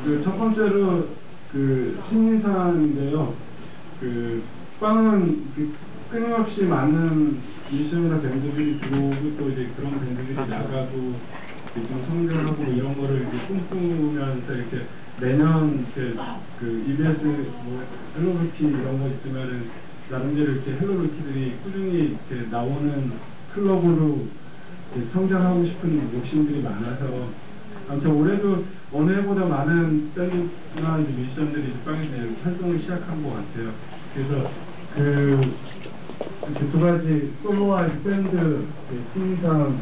첫 번째로 신인상인데요. 빵은 끊임없이 많은 뮤지션이나 밴드들이 들어오고 또 이제 그런 밴드들이 나가고 좀 성장하고 이런 거를 이렇게 꿈꾸면서 이렇게 매년 EBS 헬로루키 이런 거 있으면은 나름대로 이렇게 헬로루키들이 꾸준히 이렇게 나오는 클럽으로 성장하고 싶은 욕심들이 많아서 아무튼 올해도 어느 해보다 많은 밴드나 뮤지션들이 빵에서 활동을 시작한 것 같아요. 그래서 두 가지 솔로와 밴드 신인상을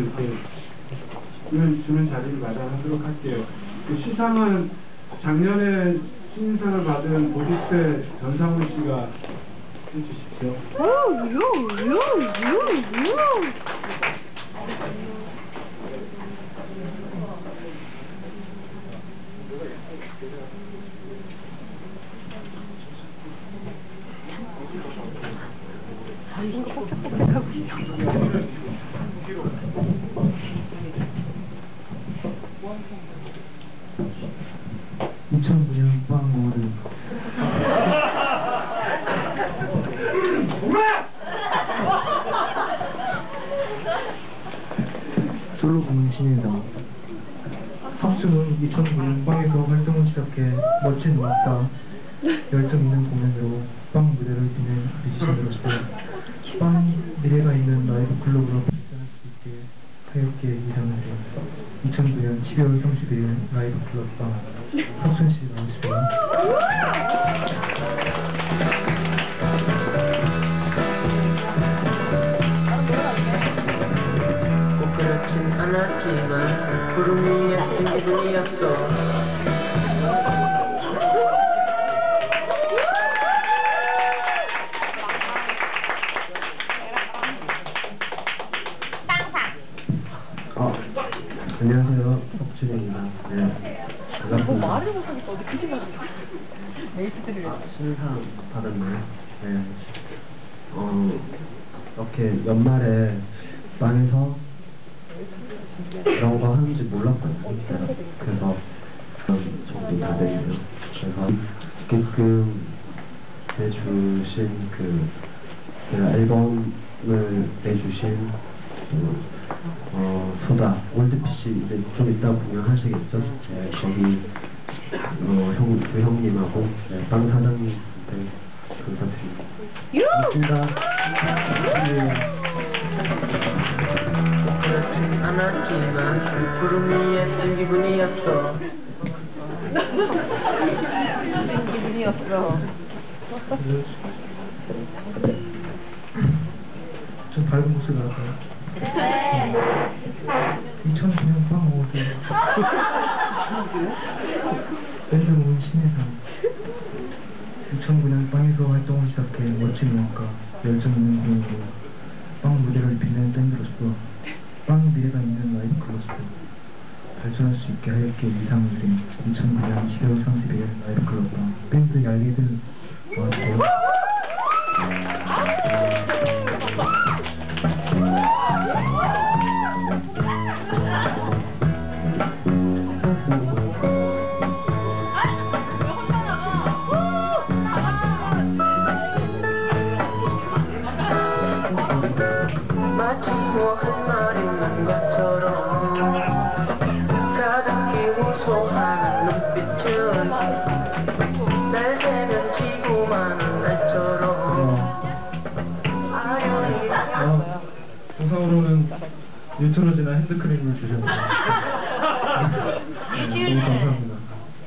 주는 자리를 마련하도록 할게요. 시상은 작년에 신인상을 받은 보디스의 전상훈 씨가 해주십시오. 이거 뻑뻑뻑하고 있어. 2009년 빵어워드 솔로 공연 신인상. 석준은 2009년 빵에서 활동을 시작해 멋진 음악과 열정 있는 공연으로 빵 무대를 빛낸 뮤지션으로서 빵이 미래가 있는 라이브 클럽으로 발전할 수 있게 하였기에 이상을 드립니다. 2009년 12월 31일 라이브 클럽 빵 석준 씨 나오시고요. 꼭 그렇진 않았지만 구름 위에 뜬 기분이었어. 안녕하세요, 석준입니다. 네, 반갑습니다. 뭐 말을 못하니까 어디 그지 말을 메이트들을 신상 받았나요? 네. 이렇게 연말에 빵에서 이런 거 하는지 몰랐거든요. 그래서 정도 다 됐네요. 그래서 있게끔 해주신 앨범을 내주신 소다 올드피씨 이제 좀 이따 공연하시겠죠? 네, 거기 그 형님하고 빵 사장님한테 감사드립니다. 고맙습니다. 그렇진 않았지만 구름 위에 뜬 기분이었어. 뜬 기분이었어. 좀 밝은 모습 나올까요? 2009년 빵어워드 밴드 모임 신인상. 2009년 빵에서 활동을 시작해 멋진 음악과 열정 있는 공연으로 빵 무대를 빛낸 밴드로서 빵 미래가 있는 라이브 클럽으로 발전할 수 있게 하였기에 이상을 드린 2009년 12월 30일 라이브 클럽 빵 밴드 얄리들 나와주세요. 마치 한 말이 있는 것처럼 가득히 호소하는 눈빛은 날 새면 지고 마는 날처럼 우선으로는 뉴트로지나 핸드크림을 주셨네요. 너무 감사합니다.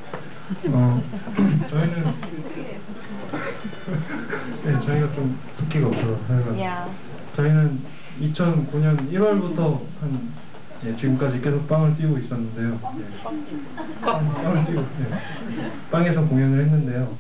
저희가 좀 도끼가 없어서 저희는 2009년 1월부터 지금까지 계속 빵을 띄우고 있었는데요. 빵을 띄우고 빵에서 공연을 했는데요.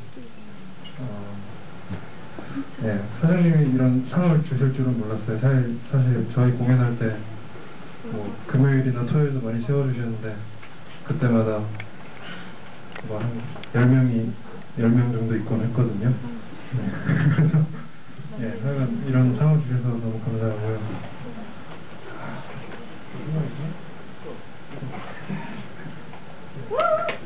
사장님이 이런 상을 주실 줄은 몰랐어요. 사실 저희 공연할 때 금요일이나 토요일도 많이 세워주셨는데 그때마다 한 10명 정도 있곤 했거든요. 그래서 하여간 이런 상을 주셔서 너무 감사하고요.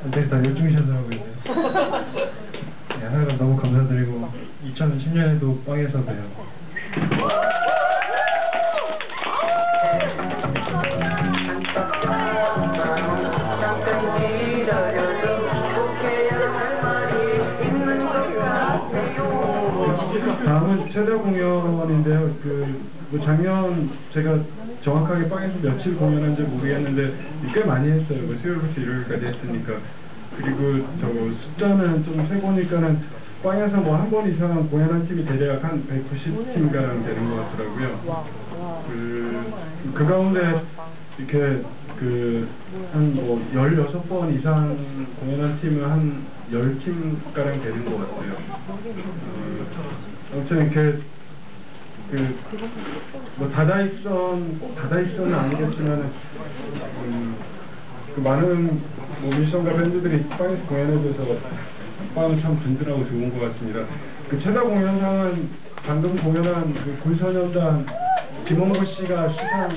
네, 다 열중히 찾아오고 있네요. 네, 하여간 너무 감사드리고 2010년에도 빵에서 봬요. 잠깐 기다려줘 꼭해야 할 말이 있는 것 같아요. 다음은 최대 공연인데요. 뭐 작년 제가 정확하게 빵에서 며칠 공연한지 모르겠는데 꽤 많이 했어요. 뭐 수요일부터 일요일까지 했으니까. 그리고 숫자는 좀 세보니까는 빵에서 뭐 한 번 이상 공연한 팀이 대략 한 190팀가량 되는 것 같더라고요. 그 가운데 이렇게 한 뭐 16번 이상 공연한 팀은 한 10팀가량 되는 것 같아요. 아무튼 이렇게 뭐 꼭 다다익선은 아니겠지만은 많은 뭐 뮤지션과 밴드들이 빵에서 공연해줘서 빵은 참 든든하고 좋은 것 같습니다. 최다 공연상은 방금 공연한 굴소년단 김홍구 씨가 수상.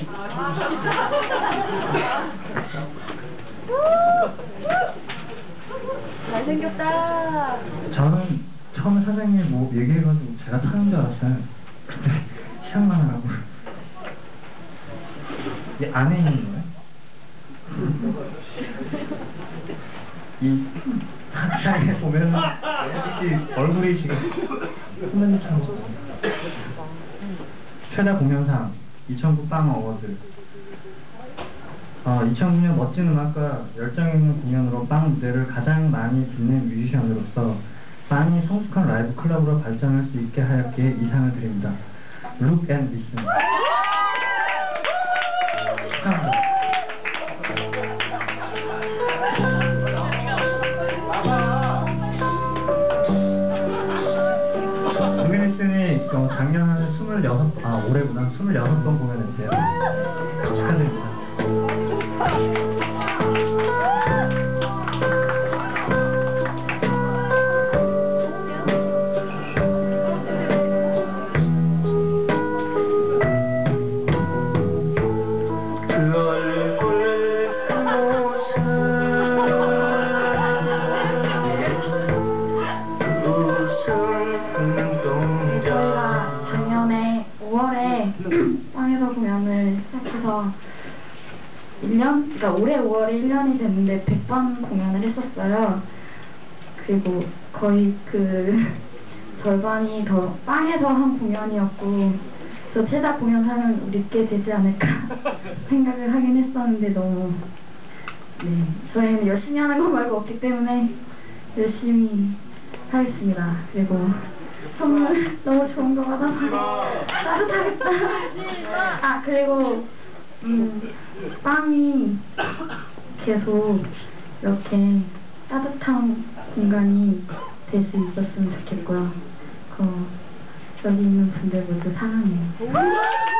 잘생겼다. 저는 처음에 사장님이 뭐 얘기해가지고 제가 타는 줄 알았어요. 근데 시작만 하라고. 이 안에 있는 거예요? 이 사장에 보면 솔직히 얼굴이 지금 선배님처럼 최다 공연상 2009 빵 어워드. 2009년 멋진 음악과 열정 있는 공연으로 빵 무대를 가장 많이 빛낸 뮤지션으로서 빵이 성숙한 라이브 클럽으로 발전할 수 있게 하였기에 이 상을 드립니다. Look and Listen. 축하합니다. 루미니슨이 작년 한 올해보다 26번 공연했대요. 축하드립니다. 작년에 5월에 빵에서 공연을 시작해서 그러니까 올해 5월에 1년이 됐는데 100번 공연을 했었어요. 그리고 거의 절반이 더 빵에서 한 공연이었고, 저 최다 공연하면 늦게 되지 않을까 생각을 하긴 했었는데 저희는 열심히 하는 거 말고 없기 때문에 열심히 하겠습니다. 그리고 선물 너무 좋은 거 받아서 따뜻하겠다. 그리고 빵이 계속 이렇게 따뜻한 공간이 될 수 있었으면 좋겠고요. 여기 있는 분들 모두 사랑해요.